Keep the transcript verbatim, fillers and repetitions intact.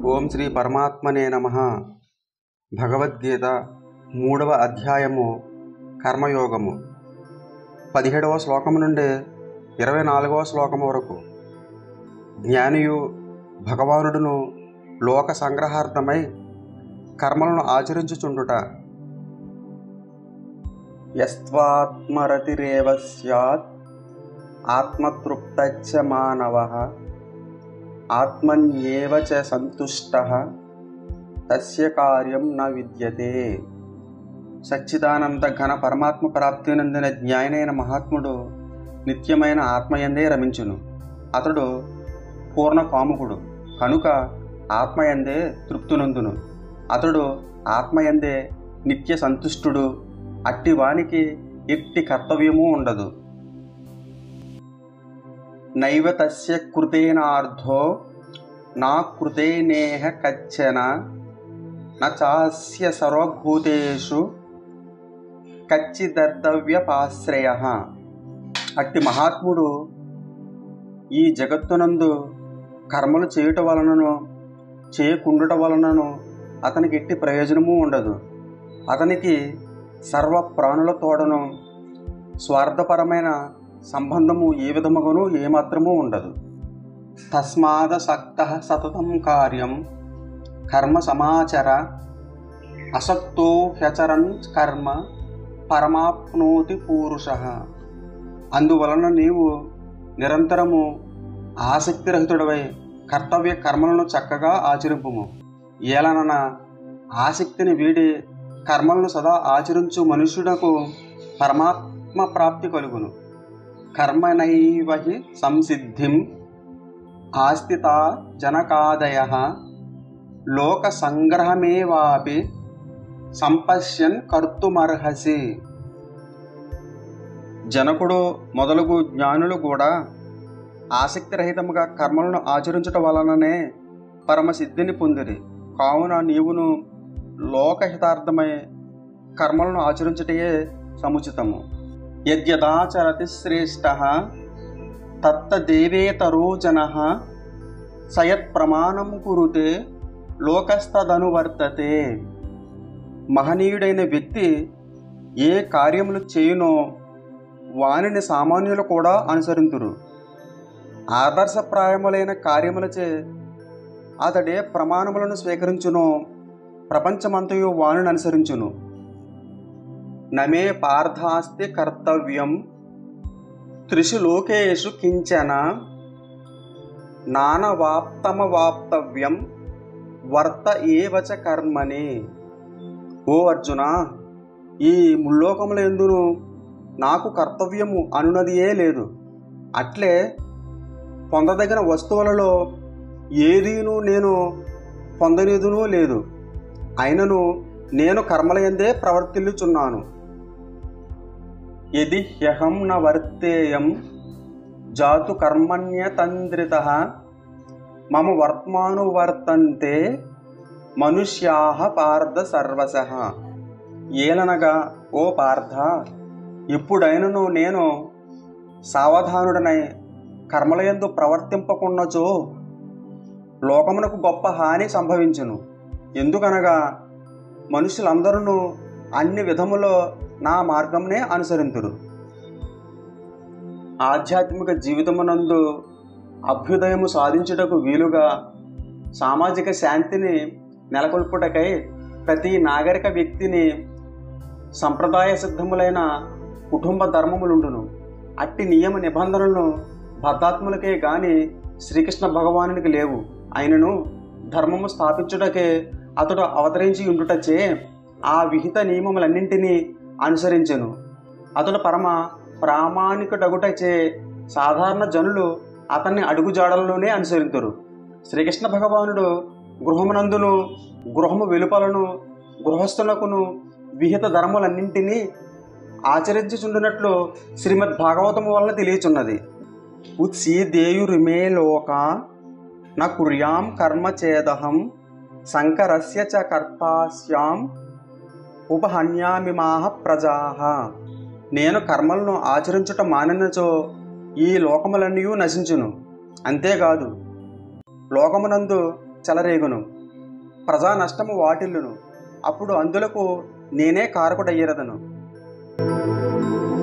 ఓం శ్రీ పరమాత్మనే నమః. భగవద్గీత మూడవ అధ్యాయము కర్మయోగము పదిహేడవ శ్లోకము నుండి ఇరవై నాలుగవ శ్లోకము వరకు. జ్ఞానియు భగవానుడును లోక సంగ్రహార్థమై కర్మలను ఆచరించుచుండుట. యస్త్వాత్మరతిరేవ స్యాత్ ఆత్మతృప్తచ్చ మానవః ఆత్మన్యేవ చ సంతుష్టః తస్య కార్యం న విద్యతే. సచ్చిదానంద ఘన పరమాత్మ ప్రాప్తి నందిన జ్ఞానైన మహాత్ముడు నిత్యమైన ఆత్మయందే రమించును. అతడు పూర్ణ కాముకుడు కనుక ఆత్మయందే తృప్తునందును. అతడు ఆత్మయందే నిత్య సంతుష్టుడు. అట్టి వానికి ఎట్టి కర్తవ్యము ఉండదు. నైవ తస్య కృతేనార్థో నా కృతేనేహ కచ్చన నచాస్య సర్వభూతేషు కచ్చిదర్తవ్యపాశ్రయః. అట్టి మహాత్ముడు ఈ జగత్తునందు కర్మలు చేయుట వలనను చేయకుండుట వలనను అతనికి ఎట్టి ప్రయోజనము ఉండదు. అతనికి సర్వ ప్రాణుల తోడను స్వార్థపరమైన సంబంధము ఏ విధముగాను ఏమాత్రము ఉండదు. తస్మాదసక్తః సతతం కార్యం కర్మ సమాచర అసక్తో హ్యచరన్ కర్మ పరమాప్నోతి పూరుషః. అందువలన నీవు నిరంతరము ఆసక్తిరహితుడవై కర్తవ్య కర్మలను చక్కగా ఆచరింపుము. ఏలనన ఆసక్తిని వీడి కర్మలను సదా ఆచరించు మనుష్యునకు పరమాత్మ ప్రాప్తి కలుగును. కర్మణైవ హి సంసిద్ధిం ఆస్థితా జనకాదయః లోక సంగ్రహమేవాపి సంపశ్యన్ కర్తుమర్హసి. జనకుడు మొదలగు జ్ఞానులు కూడా ఆసక్తిరహితముగా కర్మలను ఆచరించటం వలననే పరమసిద్ధిని పొందిరి. కావున నీవును లోకహితార్థమై కర్మలను ఆచరించుటయే సముచితము. యద్యదాచరతి శ్రేష్టః తత్తదేవేతరో జనః సయత్ ప్రమాణం కురుతే లోకస్తదనువర్తతే. మహనీయుడైన వ్యక్తి ఏ కార్యములు చేయునో వానిని సామాన్యులు కూడా అనుసరింతురు. ఆదర్శప్రాయములైన కార్యములచే అతడే ప్రమాణములను స్వీకరించునో ప్రపంచమంతయు వానిని అనుసరించును. నమే పార్థాస్తి కర్తవ్యం త్రిషు లోకేషు కించన నానవాప్తమవాప్తవ్యం వర్త ఏవచ కర్మణి. ఓ అర్జున, ఈ ముల్లోకముల యందును నాకు కర్తవ్యము అనునదియే లేదు. అట్లే పొందదగిన వస్తువులలో ఏదీను నేను పొందనిదునూ లేదు. అయినను నేను కర్మలయందే ప్రవర్తిల్లుచున్నాను. యది హ్యహం న వర్తేయం జాతు కర్మణ్యతంత్రితః మమ వర్త్మానువర్తంతే మనుష్యాః పార్థ సర్వశః. ఏలనగా ఓ పార్థ, ఎప్పుడైనను నేను సావధానుడనై కర్మలయందు ప్రవర్తింపకున్నచో లోకమునకు గొప్ప హాని సంభవించును. ఎందుకనగా మనుషులందరూ అన్ని విధములో నా మార్గంనే అనుసరింతురు. ఆధ్యాత్మిక జీవితమునందు అభ్యుదయము సాధించుటకు వీలుగా సామాజిక శాంతిని నెలకొల్పుటకై ప్రతి నాగరిక వ్యక్తిని సంప్రదాయ సిద్ధములైన కుటుంబ ధర్మములుండును. అట్టి నియమ నిబంధనలను బద్ధాత్ములకే గాని శ్రీకృష్ణ భగవానునికి లేవు. అయినను ధర్మము స్థాపించుటకే అతడు అవతరించి ఉండుటచే ఆ విహిత నియమములన్నింటినీ అనుసరించెను. అతడు పరమ ప్రామాణికుడగుటచే సాధారణ జనులు అతన్ని అడుగుజాడల్లోనే అనుసరింతురు. శ్రీకృష్ణ భగవానుడు గృహమునందును గృహము వెలుపలను గృహస్థులకును విహిత ధర్మములన్నింటినీ ఆచరించుచుండునట్లు శ్రీమద్ భాగవతము వలన తెలియచున్నది. ఉత్సీదేయురిమే లోక న కుర్యాం కర్మ చేదహం శంకరస్య చ కర్తాస్యాం ఉపహన్యామిమాహ ప్రజాః. నేను కర్మలను ఆచరించుట మానినచో ఈ లోకములన్నీ నశించును. అంతేకాదు లోకమునందు చెలరేగును. ప్రజా నష్టము వాటిల్లును. అప్పుడు అందులకు నేనే కారకుడయ్యరదను.